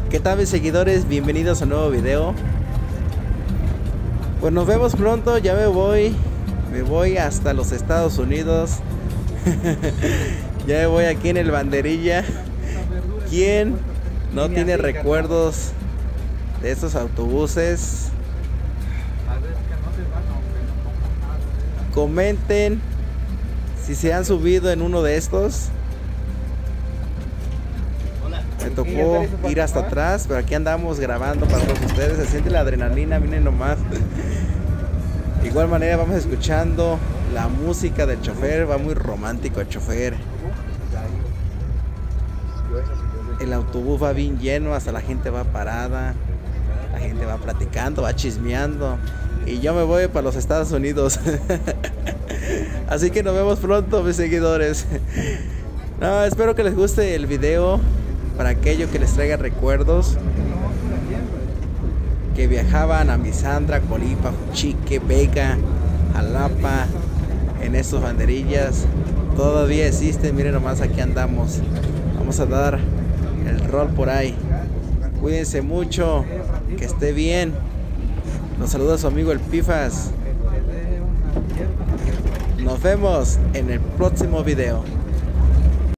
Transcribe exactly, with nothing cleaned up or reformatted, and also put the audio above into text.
¿Qué tal, mis seguidores? Bienvenidos a un nuevo video. Pues nos vemos pronto, ya me voy. Me voy hasta los Estados Unidos. Ya me voy aquí en el Banderilla. ¿Quién no tiene recuerdos de estos autobuses? Comenten si se han subido en uno de estos. Me tocó ir hasta atrás, pero aquí andamos grabando para todos ustedes. Se siente la adrenalina, miren nomás. De igual manera vamos escuchando la música del chofer. Va muy romántico el chofer. El autobús va bien lleno, hasta la gente va parada. La gente va platicando, va chismeando. Y yo me voy para los Estados Unidos. Así que nos vemos pronto, mis seguidores. No, espero que les guste el video. Para aquello que les traiga recuerdos. Que viajaban a Misandra, Colipa, Juchique, Vega, Jalapa. En estos banderillas. Todavía existen, miren nomás, aquí andamos. Vamos a dar el rol por ahí. Cuídense mucho. Que esté bien. Nos saluda su amigo el Pifas. Nos vemos en el próximo video.